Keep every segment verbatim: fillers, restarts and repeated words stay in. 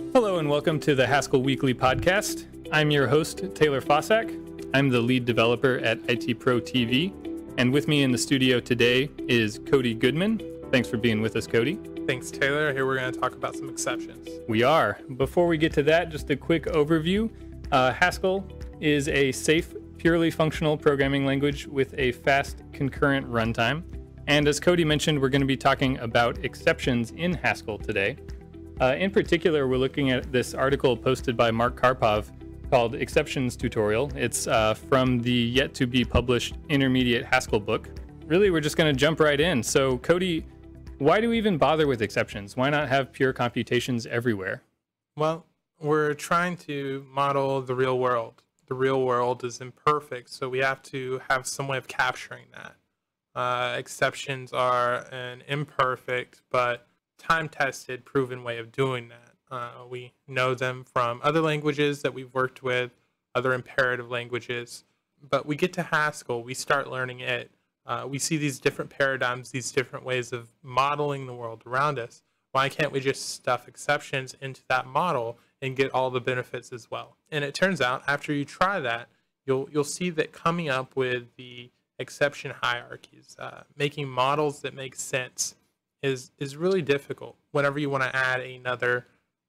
Hello and welcome to the Haskell Weekly Podcast. I'm your host, Taylor Fausak. I'm the lead developer at I T Pro T V. And with me in the studio today is Cody Goodman. Thanks for being with us, Cody. Thanks, Taylor. Here we're going to talk about some exceptions. We are. Before we get to that, just a quick overview. Uh, Haskell is a safe, purely functional programming language with a fast concurrent runtime. And as Cody mentioned, we're going to be talking about exceptions in Haskell today. Uh, in particular, we're looking at this article posted by Mark Karpov called Exceptions Tutorial. It's uh, from the yet-to-be-published intermediate Haskell book. Really, we're just going to jump right in. So, Cody, why do we even bother with exceptions? Why not have pure computations everywhere? Well, we're trying to model the real world. The real world is imperfect, so we have to have some way of capturing that. Uh, exceptions are an imperfect but time-tested, proven way of doing that. Uh, we know them from other languages that we've worked with, other imperative languages, but we get to Haskell, we start learning it. Uh, we see these different paradigms, these different ways of modeling the world around us. Why can't we just stuff exceptions into that model and get all the benefits as well? And it turns out, after you try that, you'll you'll see that coming up with the exception hierarchies, uh, making models that make sense, is is really difficult. Whenever you want to add another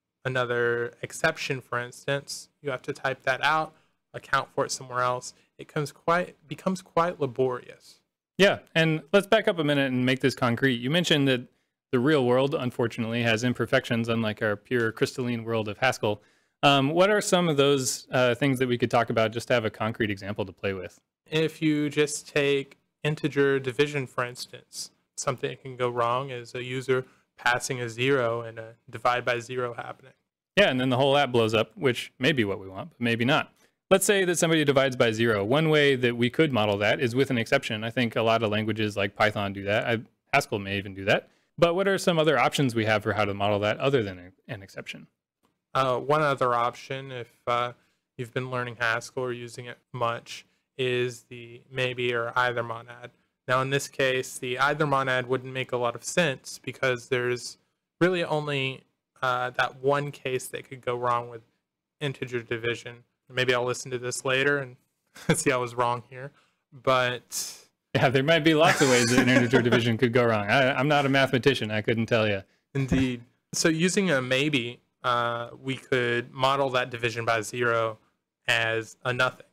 another exception, for instance, you have to type that out, account for it somewhere else. It comes quite becomes quite laborious. Yeah, and let's back up a minute and make this concrete. You mentioned that the real world, unfortunately, has imperfections, unlike our pure crystalline world of Haskell. Um, what are some of those uh, things that we could talk about, just to have a concrete example to play with? If you just take integer division, for instance, something that can go wrong is a user passing a zero and a divide by zero happening. Yeah, and then the whole app blows up, which may be what we want, but maybe not. Let's say that somebody divides by zero. One way that we could model that is with an exception. I think a lot of languages like Python do that. I, Haskell may even do that. But what are some other options we have for how to model that other than a, an exception? Uh, one other option, if uh, you've been learning Haskell or using it much, is the maybe or either monad. Now, in this case, the either monad wouldn't make a lot of sense because there's really only uh, that one case that could go wrong with integer division. Maybe I'll listen to this later and see I was wrong here. But yeah, there might be lots of ways that an integer division could go wrong. I, I'm not a mathematician. I couldn't tell you. Indeed. So using a maybe, uh, we could model that division by zero as a nothing.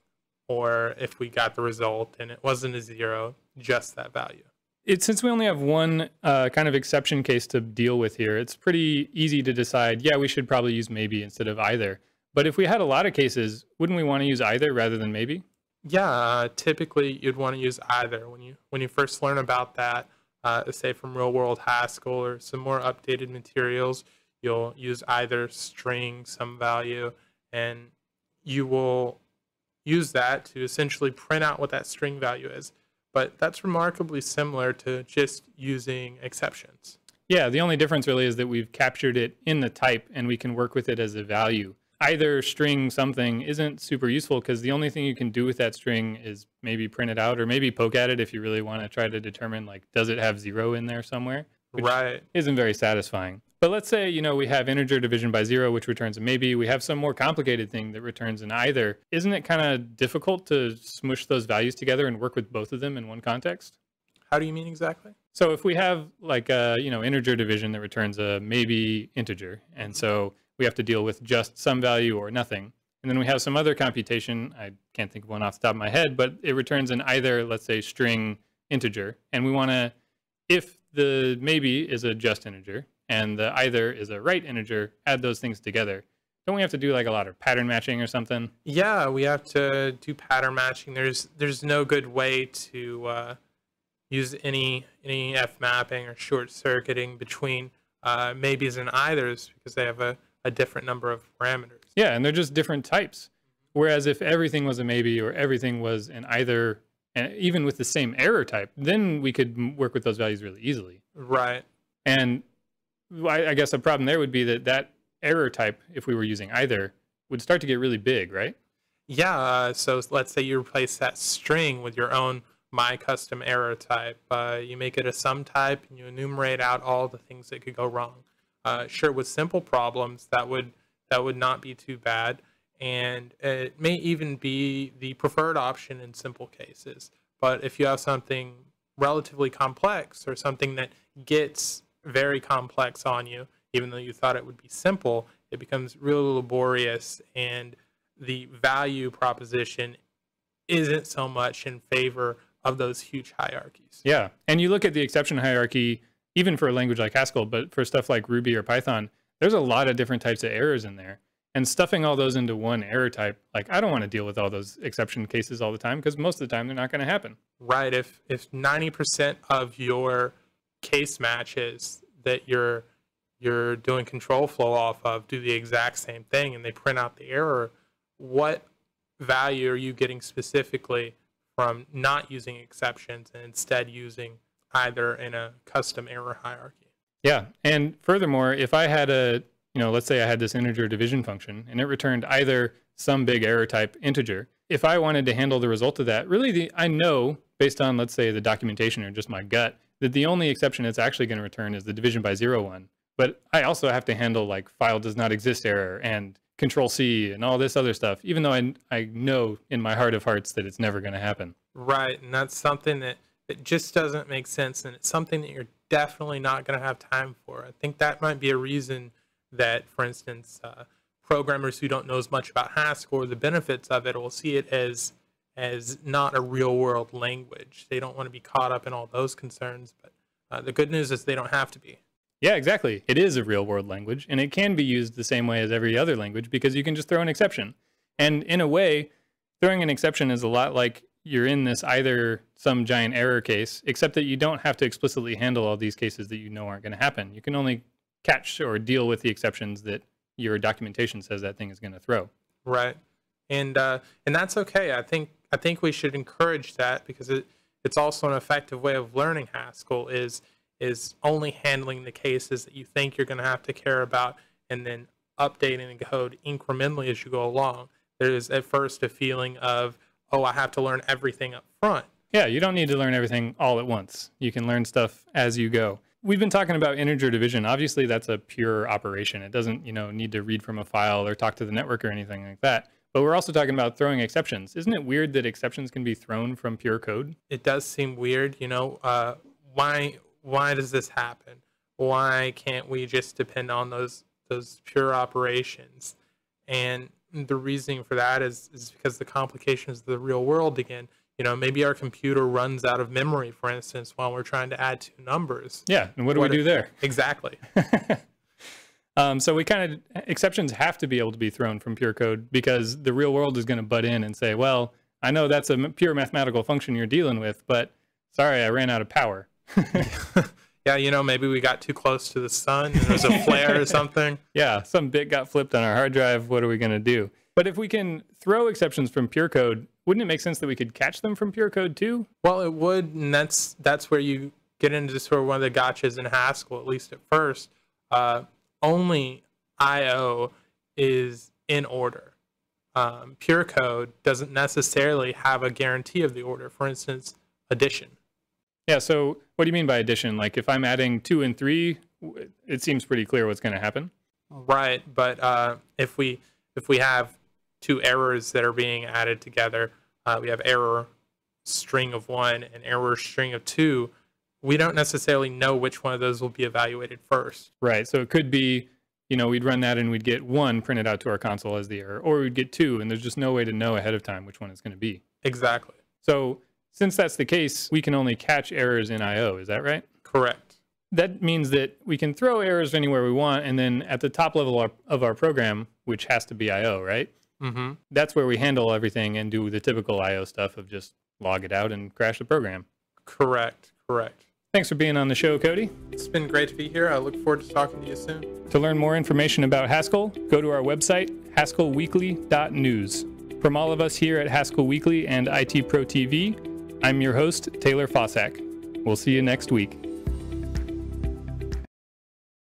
Or if we got the result and it wasn't a zero, just that value. It, since we only have one uh, kind of exception case to deal with here, it's pretty easy to decide, yeah, we should probably use maybe instead of either. But if we had a lot of cases, wouldn't we want to use either rather than maybe? Yeah, uh, typically you'd want to use either. When you when you first learn about that, uh, say from real world Haskell or some more updated materials, you'll use either string, some value, and you will use that to essentially print out what that string value is. But that's remarkably similar to just using exceptions. Yeah, the only difference really is that we've captured it in the type and we can work with it as a value. Either string something isn't super useful because the only thing you can do with that string is maybe print it out or maybe poke at it if you really want to try to determine, like, does it have zero in there somewhere? Which right. Isn't very satisfying. But let's say, you know, we have integer division by zero, which returns a maybe. We have some more complicated thing that returns an either. Isn't it kind of difficult to smush those values together and work with both of them in one context? How do you mean exactly? So if we have like a, you know, integer division that returns a maybe integer, and so we have to deal with just some value or nothing. And then we have some other computation, I can't think of one off the top of my head, but it returns an either, let's say, string integer. And we want to, if the maybe is a just integer and the either is a right integer, add those things together. Don't we have to do like a lot of pattern matching or something? Yeah, we have to do pattern matching. There's there's no good way to uh, use any any F mapping or short circuiting between uh, maybes and eithers because they have a, a different number of parameters. Yeah, and they're just different types. Whereas if everything was a maybe or everything was an either, and even with the same error type, then we could work with those values really easily. Right. And I, I guess the problem there would be that that error type, if we were using either, would start to get really big, right? Yeah, uh, so let's say you replace that string with your own my custom error type. Uh, you make it a sum type and you enumerate out all the things that could go wrong. Uh, sure, with simple problems, that would that would not be too bad. And it may even be the preferred option in simple cases. But if you have something relatively complex or something that gets very complex on you, even though you thought it would be simple, it becomes really laborious, and the value proposition isn't so much in favor of those huge hierarchies. Yeah, and you look at the exception hierarchy, even for a language like Haskell, but for stuff like Ruby or Python, there's a lot of different types of errors in there. And stuffing all those into one error type, like I don't want to deal with all those exception cases all the time, because most of the time they're not going to happen. Right. If if ninety percent of your case matches that you're you're doing control flow off of do the exact same thing and they print out the error, what value are you getting specifically from not using exceptions and instead using either in a custom error hierarchy? Yeah. And furthermore, if I had a, you know, let's say I had this integer division function and it returned either some big error type integer, if I wanted to handle the result of that, really the, I know based on, let's say, the documentation or just my gut, that the only exception it's actually going to return is the division by zero one. But I also have to handle like file does not exist error and control C and all this other stuff, even though I, I know in my heart of hearts that it's never going to happen. Right. And that's something that, that just doesn't make sense. And it's something that you're definitely not going to have time for. I think that might be a reason that, for instance, uh, programmers who don't know as much about Haskell or the benefits of it will see it as as not a real world language. They don't want to be caught up in all those concerns. But uh, the good news is they don't have to be. Yeah, exactly. It is a real world language, and it can be used the same way as every other language because you can just throw an exception. And in a way, throwing an exception is a lot like you're in this either some giant error case, except that you don't have to explicitly handle all these cases that you know aren't going to happen. You can only catch or deal with the exceptions that your documentation says that thing is going to throw. Right. And uh, and that's okay. I think I think we should encourage that because it, it's also an effective way of learning Haskell is is only handling the cases that you think you're going to have to care about and then updating the code incrementally as you go along. There's at first a feeling of, oh, I have to learn everything up front. Yeah, you don't need to learn everything all at once. You can learn stuff as you go. We've been talking about integer division. Obviously, that's a pure operation. It doesn't, you know, need to read from a file or talk to the network or anything like that. But we're also talking about throwing exceptions. Isn't it weird that exceptions can be thrown from pure code? It does seem weird. You know, uh, why why does this happen? Why can't we just depend on those those pure operations? And the reasoning for that is, is because the complications of the real world again. You know, maybe our computer runs out of memory, for instance, while we're trying to add two numbers. Yeah, and what do what we do if, there? Exactly. um, so we kind of, exceptions have to be able to be thrown from pure code because the real world is going to butt in and say, well, I know that's a pure mathematical function you're dealing with, but sorry, I ran out of power. Yeah, you know, maybe we got too close to the sun and there's a flare or something. Yeah, some bit got flipped on our hard drive. What are we going to do? But if we can throw exceptions from pure code, wouldn't it make sense that we could catch them from pure code too? Well, it would, and that's that's where you get into sort of one of the gotchas in Haskell, at least at first. Uh, only I O is in order. Um, pure code doesn't necessarily have a guarantee of the order. For instance, addition. Yeah, so what do you mean by addition? Like if I'm adding two and three, it seems pretty clear what's going to happen. Right, but uh, if we if we have two errors that are being added together, uh, we have error string of one and error string of two, we don't necessarily know which one of those will be evaluated first. Right, so it could be, you know, we'd run that and we'd get one printed out to our console as the error, or we'd get two, and there's just no way to know ahead of time which one it's going to be. Exactly. So since that's the case, we can only catch errors in I O, is that right? Correct. That means that we can throw errors anywhere we want, and then at the top level of our program, which has to be I O, right? Mm-hmm. That's where we handle everything and do the typical I O stuff of just log it out and crash the program. Correct, correct. Thanks for being on the show, Cody. It's been great to be here. I look forward to talking to you soon. To learn more information about Haskell, go to our website, haskell weekly dot news. From all of us here at Haskell Weekly and I T Pro T V, I'm your host, Taylor Fausak. We'll see you next week.